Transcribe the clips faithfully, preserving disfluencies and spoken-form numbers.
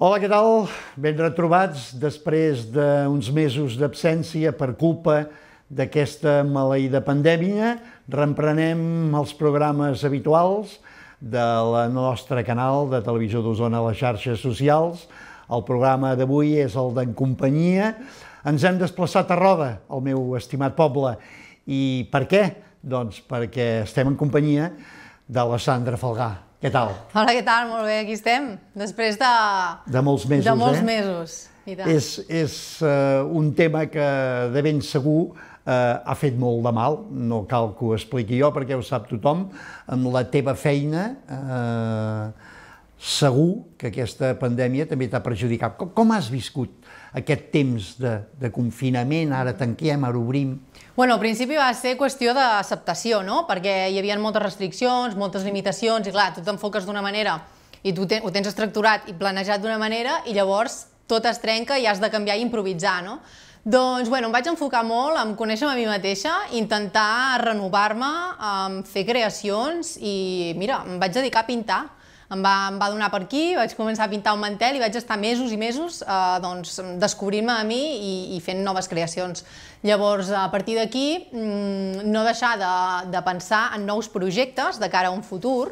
Hola, què tal? Ben retrobats després d'uns mesos d'absència per culpa d'aquesta maleïda pandèmia. Reemprenem els programes habituals del nostre canal de Televisió d'Osona a les xarxes socials. El programa d'avui és el d'En Companyia. Ens hem desplaçat a Roda, el meu estimat poble. I per què? Doncs perquè estem en companyia de la Sandra Falgà. Què tal? Hola, què tal? Molt bé, aquí estem. Després de... De molts mesos, de molts eh? mesos. És, és uh, un tema que de ben segur uh, ha fet molt de mal, no cal que ho expliqui jo perquè ho sap tothom. Amb la teva feina uh, segur que aquesta pandèmia també t'ha perjudicat. Com, com has viscut aquest temps de, de confinament? Ara tanquem, ara obrim... Bueno, al principi va ser qüestió d'acceptació, no? Perquè hi havia moltes restriccions, moltes limitacions, i clar, tu t'enfoques d'una manera i tu ho tens estructurat i planejat d'una manera i llavors tot es trenca i has de canviar i improvisar, no? Doncs, bueno, em vaig enfocar molt en conèixer-me a mi mateixa, intentar renovar-me, fer creacions i, mira, em vaig dedicar a pintar. Em va, em va donar per aquí, vaig començar a pintar un mantel i vaig estar mesos i mesos eh, doncs, descobrint-me a mi i, i fent noves creacions. Llavors, a partir d'aquí, no deixar de, de pensar en nous projectes de cara a un futur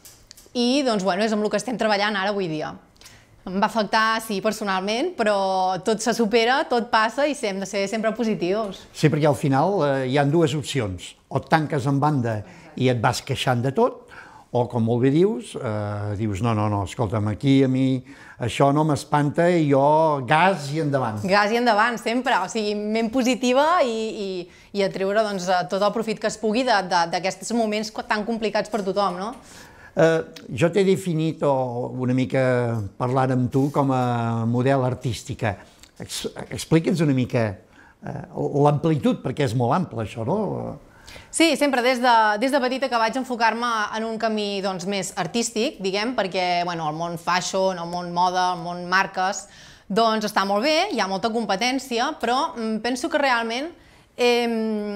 i doncs, bueno, és amb el que estem treballant ara avui dia. Em va afectar, sí, personalment, però tot se supera, tot passa i hem de ser sempre positius. Sí, perquè al final eh, hi ha dues opcions. O et tanques en banda i et vas queixant de tot, o, com molt bé dius, eh, dius, no, no, no, escolta'm, aquí a mi això no m'espanta i jo gas i endavant. Gas i endavant, sempre, o sigui, ment positiva i, i, i a treure doncs, tot el profit que es pugui d'aquests moments tan complicats per tothom, no? Eh, jo t'he definit, o una mica parlant amb tu, com a model artística. Ex Explica'ns una mica eh, l'amplitud, perquè és molt ample això, no? Sí, sempre des de, des de petita que vaig enfocar-me en un camí doncs, més artístic, diguem, perquè bueno, el món fashion, el món moda, el món marques, doncs està molt bé, hi ha molta competència, però penso que realment eh,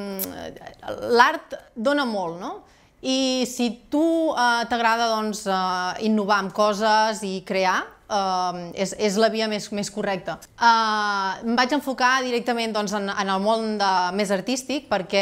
l'art dona molt, no? I si tu eh, t'agrada doncs, eh, innovar amb coses i crear, eh, és, és la via més, més correcta. Eh, em vaig enfocar directament doncs, en, en el món de, més artístic perquè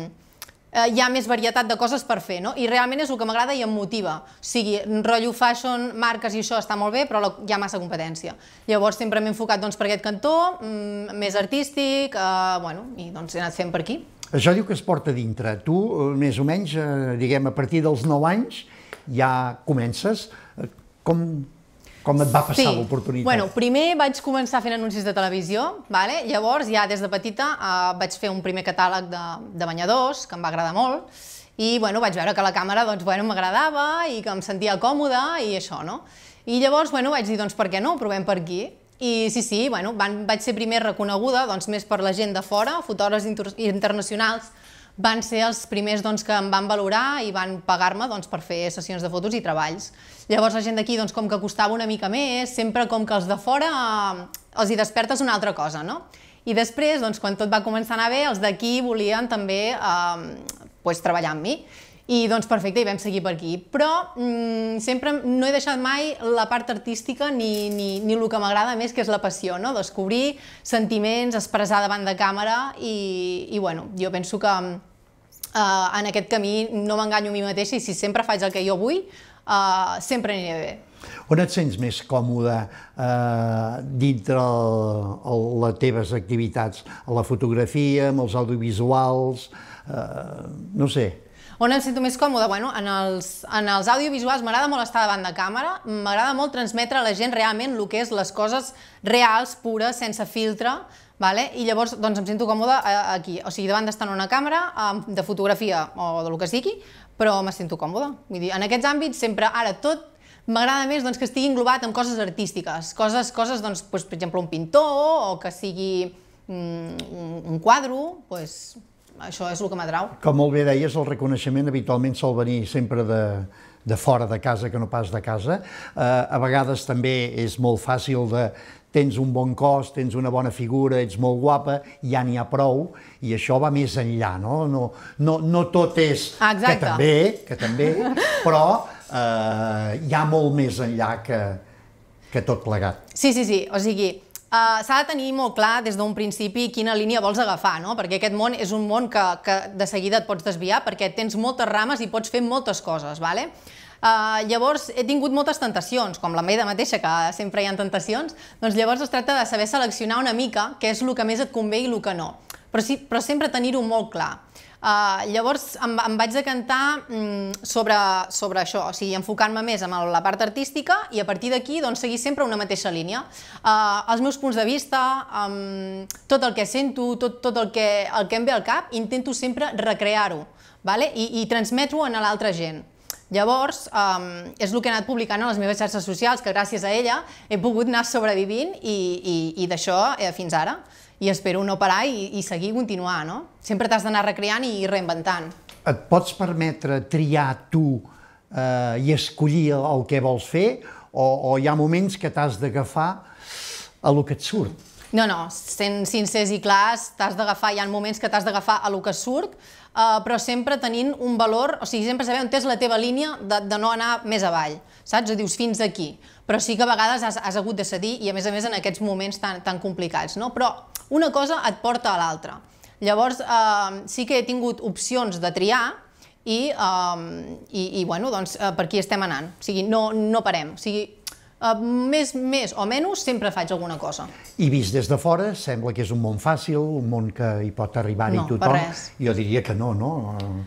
hi ha més varietat de coses per fer, no? I realment és el que m'agrada i em motiva. O sigui, rotllo fashion, marques i això està molt bé, però hi ha massa competència. Llavors sempre m'he enfocat doncs, per aquest cantó, més artístic, eh, bueno, i doncs he anat fent per aquí. Això diu que es porta dintre. Tu, més o menys, eh, diguem, a partir dels nou anys ja comences. Com... Com et va passar sí. l'oportunitat? Bueno, primer vaig començar fent anuncis de televisió, vale? Llavors ja des de petita eh, vaig fer un primer catàleg de, de banyadors, que em va agradar molt, i bueno, vaig veure que la càmera doncs, bueno, m'agradava i que em sentia còmoda i això, no? I llavors bueno, vaig dir, doncs per què no, ho provem per aquí. I sí, sí, bueno, van, vaig ser primer reconeguda doncs, més per la gent de fora, fotògrafs inter internacionals, van ser els primers doncs, que em van valorar i van pagar-me doncs, per fer sessions de fotos i treballs. Llavors la gent d'aquí, doncs, com que costava una mica més, sempre com que els de fora eh, els hi despertes una altra cosa, no? I després, doncs, quan tot va començar a anar bé, els d'aquí volien també eh, pues, treballar amb mi. I doncs perfecte, i vam seguir per aquí. Però mm, sempre no he deixat mai la part artística ni, ni, ni el que m'agrada més, que és la passió, no? Descobrir sentiments, expressar davant de càmera i, i bueno, jo penso que eh, en aquest camí no m'enganyo a mi mateixa i si sempre faig el que jo vull, eh, sempre aniré bé. On et sents més còmode eh, dintre el, el, les teves activitats? A la fotografia, amb els audiovisuals, eh, no sé. On em sento més còmode? Bueno, en els, en els audiovisuals m'agrada molt estar davant de càmera, m'agrada molt transmetre a la gent realment el que és les coses reals, pures, sense filtre, vale? I llavors doncs, em sento còmode aquí, o sigui, davant d'estar en una càmera de fotografia o del que sigui, però me sento còmode. Vull dir, en aquests àmbits sempre, ara tot, m'agrada més doncs, que estigui englobat en coses artístiques, coses, coses doncs, doncs, per exemple, un pintor o que sigui mm, un quadre, doncs, això és el que m'atrau. Com molt bé deies, el reconeixement habitualment sol venir sempre de, de fora de casa que no pas de casa. Eh, a vegades també és molt fàcil de tens un bon cos, tens una bona figura, ets molt guapa, ja n'hi ha prou, i això va més enllà, no? No, no, no tot és... Exacte. Que també, que també, però eh, hi ha molt més enllà que, que tot plegat. Sí, sí, sí, o sigui, uh, s'ha de tenir molt clar des d'un principi quina línia vols agafar, no? Perquè aquest món és un món que, que de seguida et pots desviar perquè tens moltes rames i pots fer moltes coses, vale? Uh, llavors he tingut moltes tentacions, com la meva mateixa, que sempre hi ha tentacions, doncs llavors es tracta de saber seleccionar una mica què és el que més et convé i el que no, però, sí, però sempre tenir-ho molt clar. Uh, llavors em, em vaig decantar mm, sobre, sobre això, o sigui, enfocant-me més en la part artística i a partir d'aquí doncs, seguir sempre una mateixa línia. Uh, els meus punts de vista, um, tot el que sento, tot, tot el, que, el que em ve al cap, intento sempre recrear-ho, vale? I, i transmetre-ho a l'altra gent. Llavors, um, és el que he anat publicant a les meves xarxes socials, que gràcies a ella he pogut anar sobrevivint i, i, i d'això eh, fins ara. I espero no parar i, i seguir i continuar, no? Sempre t'has d'anar recreant i reinventant. Et pots permetre triar tu eh, i escollir el que vols fer o, o hi ha moments que t'has d'agafar a lo que et surt? No, no, sent sincers i clars, t'has d'agafar, hi ha moments que t'has d'agafar a lo que surt, eh, però sempre tenint un valor, o sigui, sempre saber on és la teva línia de, de no anar més avall, saps? O dius, fins aquí. Però sí que a vegades has, has hagut de cedir i a més a més en aquests moments tan, tan complicats, no? Però una cosa et porta a l'altra. Llavors, eh, sí que he tingut opcions de triar i, eh, i, i bueno, doncs, eh, per aquí estem anant. O sigui, no, no parem. O sigui, eh, més, més o menys sempre faig alguna cosa. I vist des de fora sembla que és un món fàcil, un món que hi pot arribar-hi no, tothom. Per res. Jo diria que no, no?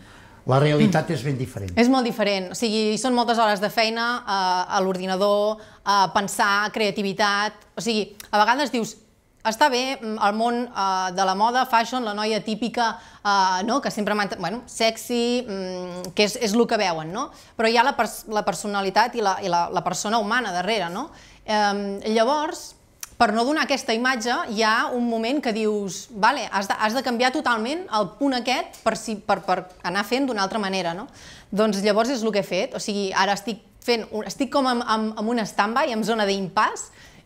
La realitat és ben diferent. És molt diferent, o sigui, són moltes hores de feina eh, a l'ordinador, a pensar, creativitat, o sigui, a vegades dius, està bé el món eh, de la moda, fashion, la noia típica, eh, no? Que sempre mantén, bueno, sexy, mm, que és, és el que veuen, no? Però hi ha la, pers la personalitat i, la, i la, la persona humana darrere, no? Eh, llavors, per no donar aquesta imatge, hi ha un moment que dius, vale, has de, has de canviar totalment el punt aquest per, si, per, per anar fent d'una altra manera, no? Doncs llavors és el que he fet, o sigui, ara estic fent, estic com en, en, en un stand-by, en zona d'impàs,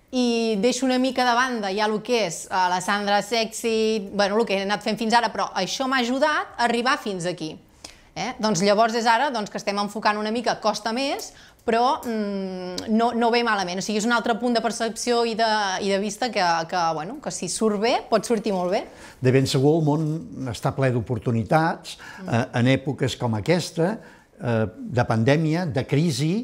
i deixo una mica de banda ja el que és uh, la Sandra sexy, bueno, el que he anat fent fins ara, però això m'ha ajudat a arribar fins aquí. Eh? Doncs llavors és ara doncs, que estem enfocant una mica, costa més, però mm, no, no ve malament. O sigui, és un altre punt de percepció i de, i de vista que, que, bueno, que si surt bé, pot sortir molt bé. De ben segur el món està ple d'oportunitats, eh, en èpoques com aquesta, eh, de pandèmia, de crisi,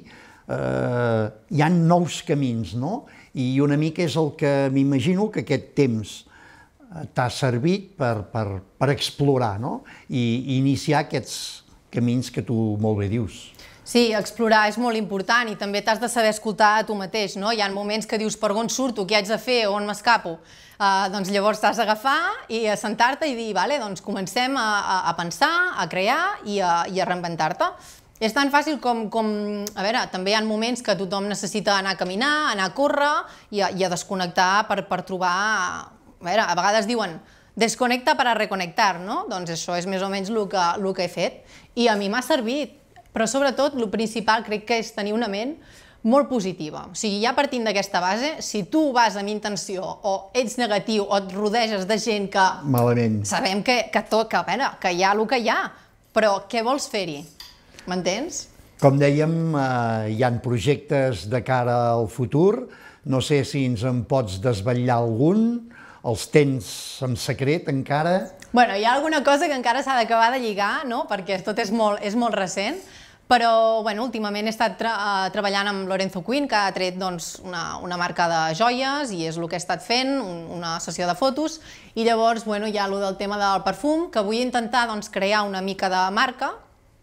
eh, hi ha nous camins, no? I una mica és el que m'imagino que aquest temps t'ha servit per, per, per explorar, no? I, i iniciar aquests camins que tu molt bé dius. Sí, explorar és molt important i també t'has de saber escoltar a tu mateix, no? Hi ha moments que dius per on surto, què haig de fer, on m'escapo. Uh, doncs llavors t'has d'agafar i a sentar-te i dir, vale, doncs comencem a, a, a pensar, a crear i a, i a reinventar-te. És tan fàcil com, com, a veure, també hi ha moments que tothom necessita anar a caminar, anar a córrer i a, i a desconnectar per, per trobar... A veure, a vegades diuen desconnecta per a reconectar, no? Doncs això és més o menys el que, el que he fet. I a mi m'ha servit, però sobretot el principal crec que és tenir una ment molt positiva. O sigui, ja partint d'aquesta base, si tu vas amb intenció o ets negatiu o et rodeges de gent que... Malament. Sabem que, que tot, que, a veure, que hi ha el que hi ha, però què vols fer-hi? M'entens? Com dèiem, eh, hi ha projectes de cara al futur. No sé si ens en pots desvetllar algun. Els tens en secret encara? Bueno, hi ha alguna cosa que encara s'ha d'acabar de lligar, no? Perquè tot és molt, és molt recent, però bueno, últimament he estat tra uh, treballant amb Lorenzo Quinn, que ha tret doncs, una, una marca de joies i és el que he estat fent, un, una sessió de fotos, i llavors bueno, hi ha el del tema del perfum, que vull intentar doncs, crear una mica de marca,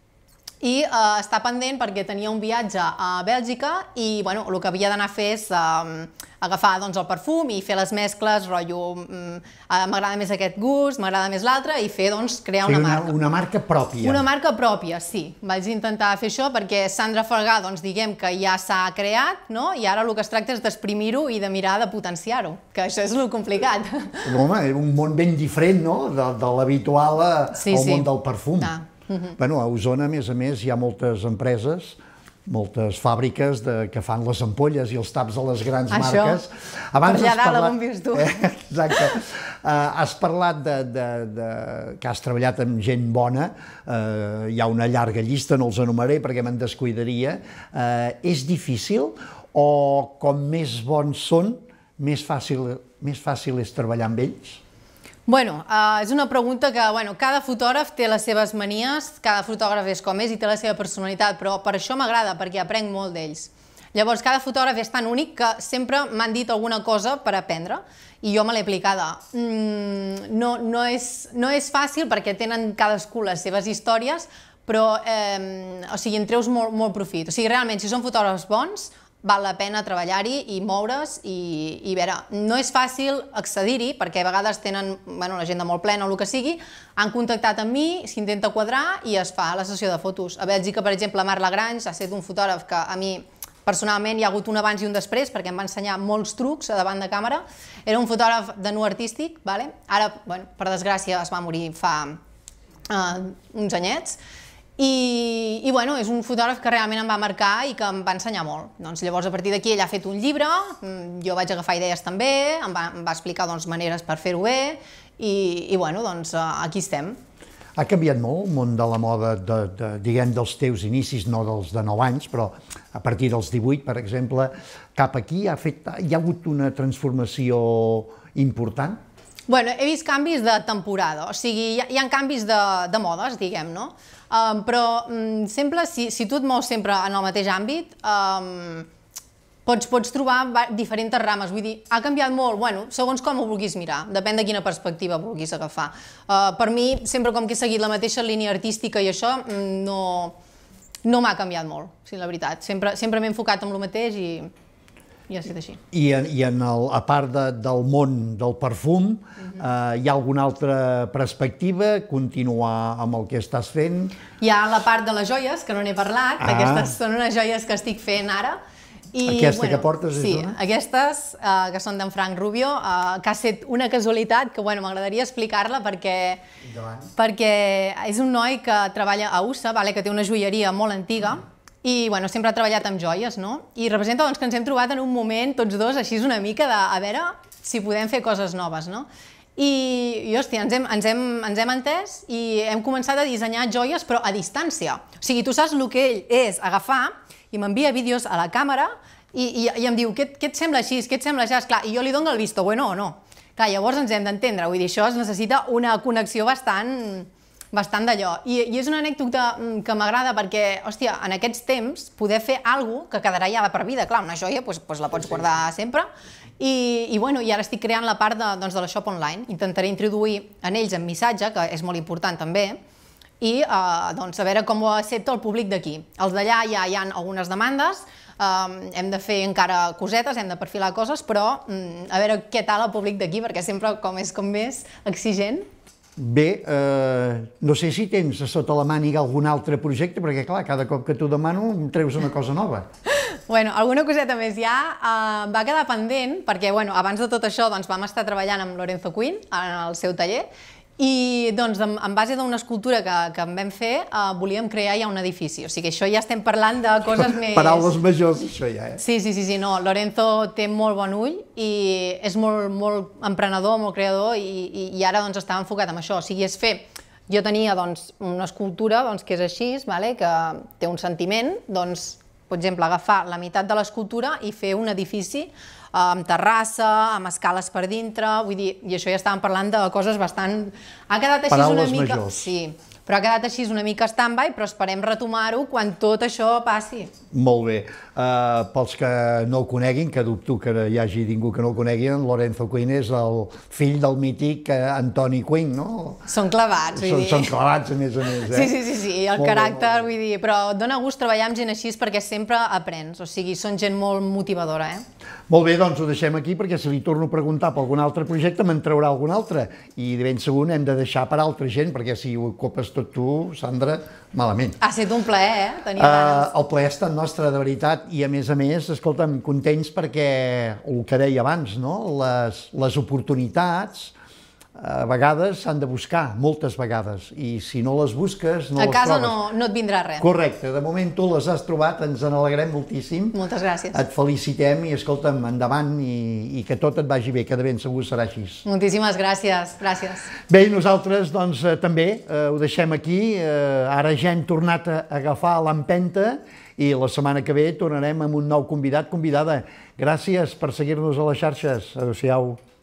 i eh, està pendent perquè tenia un viatge a Bèlgica i bueno, el que havia d'anar a fer és eh, agafar doncs, el perfum i fer les mescles, rotllo, mm, m'agrada més aquest gust, m'agrada més l'altre, i fer, doncs, crear sí, una, una marca. Una marca pròpia. Una marca pròpia, sí. Vaig intentar fer això perquè Sandra Falgà, doncs, diguem que ja s'ha creat, no? I ara el que es tracta és d'exprimir-ho i de mirar de potenciar-ho, que això és el complicat. Home, un món ben diferent, no?, de, de l'habitual sí, al sí. món del perfum. Ah. Uh-huh. Bueno, a Osona, a més a més, hi ha moltes empreses, moltes fàbriques de, que fan les ampolles i els taps de les grans Això, marques. Abans per allà dalt on vius tu. Eh, exacte. Uh, has parlat de, de, de, que has treballat amb gent bona, uh, hi ha una llarga llista, no els enumeraré perquè me'n descuidaria. Uh, és difícil o com més bons són, més fàcil, més fàcil és treballar amb ells? Bueno, uh, és una pregunta que, bueno, cada fotògraf té les seves manies, cada fotògraf és com és i té la seva personalitat, però per això m'agrada, perquè aprenc molt d'ells. Llavors, cada fotògraf és tan únic que sempre m'han dit alguna cosa per aprendre i jo me l'he aplicada. Mm, no, no, és, no és fàcil perquè tenen cadascú les seves històries, però eh, o sigui, en treus molt, molt profit. O sigui, realment, si són fotògrafs bons, val la pena treballar-hi i moure's i, i veure, no és fàcil accedir-hi perquè a vegades tenen bueno, l'agenda molt plena o el que sigui, han contactat amb mi, s'intenta quadrar i es fa la sessió de fotos. A Bèlgica, per exemple, Marc Lagrange ha estat un fotògraf que a mi personalment hi ha hagut un abans i un després perquè em va ensenyar molts trucs a davant de càmera. Era un fotògraf de nu artístic, vale? Ara, bueno, per desgràcia, es va morir fa uh, uns anyets. I, i bueno, és un fotògraf que realment em va marcar i que em va ensenyar molt. Doncs, llavors, a partir d'aquí, ell ha fet un llibre, jo vaig agafar idees també, em va, em va explicar doncs, maneres per fer-ho bé i, i bueno, doncs, aquí estem. Ha canviat molt el món de la moda, de, de, diguem, dels teus inicis, no dels de nou anys, però a partir dels divuit, per exemple, cap aquí ha, fet, hi ha hagut una transformació important? Bueno, he vist canvis de temporada, o sigui, hi ha, hi ha canvis de, de modes, diguem, no? Um, però um, sempre, si, si tu et mous sempre en el mateix àmbit, um, pots, pots trobar diferents rames, vull dir, ha canviat molt, bueno, segons com ho vulguis mirar, depèn de quina perspectiva vulguis agafar. Uh, per mi, sempre com que he seguit la mateixa línia artística i això, no, no m'ha canviat molt, sí, la veritat. Sempre, sempre m'he enfocat en el mateix i... i ha estat així. I, i en el, a part de, del món del perfum, uh-huh. eh, hi ha alguna altra perspectiva? Continuar amb el que estàs fent? Hi ha la part de les joies, que no n'he parlat, ah. Aquestes són unes joies que estic fent ara. I, Aquesta bueno, que portes és sí, una? Sí, aquestes, uh, que són d'en Frank Rubio, uh, que ha estat una casualitat que bueno, m'agradaria explicar-la perquè, perquè és un noi que treballa a U S A, vale, que té una joieria molt antiga, mm. i bueno, sempre ha treballat amb joies, no? I representa doncs, que ens hem trobat en un moment, tots dos, així una mica de a veure si podem fer coses noves, no? I, i hòstia, ens hem, ens, hem, ens hem entès i hem començat a dissenyar joies, però a distància. O sigui, tu saps el que ell és agafar i m'envia vídeos a la càmera i, i, i em diu, què, què et sembla així, què et sembla així? Clar, i jo li dono el visto bueno o no. Clar, llavors ens hem d'entendre, vull dir, això es necessita una connexió bastant... bastant d'allò. I, I és una anècdota que m'agrada perquè, hòstia, en aquests temps poder fer alguna cosa que quedarà ja de per vida. Clar, una joia doncs, doncs la pots guardar sempre. I, i, bueno, i ara estic creant la part de, doncs, de la shop online. Intentaré introduir en ells en missatge, que és molt important també, i eh, doncs, a veure com ho accepta el públic d'aquí. Els d'allà ja hi ha algunes demandes, eh, hem de fer encara cosetes, hem de perfilar coses, però mm, a veure què tal el públic d'aquí, perquè sempre com és com més exigent. Bé, eh, no sé si tens a sota la màniga algun altre projecte, perquè clar, cada cop que t'ho demano em treus una cosa nova. Bueno, alguna coseta més ja eh, va quedar pendent, perquè bueno, abans de tot això doncs, vam estar treballant amb Lorenzo Quinn en el seu taller, i doncs, en, en base d'una escultura que, que en vam fer, eh, volíem crear ja un edifici. O sigui, això ja estem parlant de coses més... Paraules majors, això ja, eh? Sí, sí, sí, sí, no. Lorenzo té molt bon ull i és molt, molt emprenedor, molt creador i, i, i ara doncs, estava enfocat en això. O sigui, és fer... Jo tenia doncs, una escultura doncs, que és així, vale? Que té un sentiment, doncs, per exemple, agafar la meitat de l'escultura i fer un edifici amb terrassa, amb escales per dintre, vull dir, i això ja estàvem parlant de coses bastant... Ha quedat així Paraules una mica... majors. Sí, però ha quedat així una mica stand-by, però esperem retomar-ho quan tot això passi. Molt bé. Uh, pels que no el coneguin, que dubto que hi hagi ningú que no el conegui, en Lorenzo Quinn és el fill del mític Antoni Quinn, no? Són clavats, vull són, dir. Són clavats, a més a més, eh? Sí, sí, sí, sí. El molt caràcter, bé, vull dir, però dona gust treballar amb gent així perquè sempre aprens, o sigui, són gent molt motivadora, eh? Molt bé, doncs ho deixem aquí, perquè si li torno a preguntar per algun altre projecte, me'n traurà algun altre. I de ben segur hem de deixar per altra gent, perquè si ho copes tot tu, Sandra, malament. Ha estat un plaer, eh? Tenia uh, ganes. El plaer ha estat nostre, de veritat, i a més a més, escolta'm, contents perquè, el que deia abans, no? Les, les oportunitats a vegades s'han de buscar, moltes vegades, i si no les busques, no les trobes. A casa no, no et vindrà res. Correcte, de moment tu les has trobat, ens en alegrem moltíssim. Moltes gràcies. Et felicitem i, escolta'm, endavant i, i que tot et vagi bé, que de ben segur serà així. Moltíssimes gràcies, gràcies. Bé, i nosaltres, doncs, eh, també eh, ho deixem aquí. Eh, ara ja hem tornat a agafar l'empenta i la setmana que ve tornarem amb un nou convidat, convidada. Gràcies per seguir-nos a les xarxes. Adéu-siau.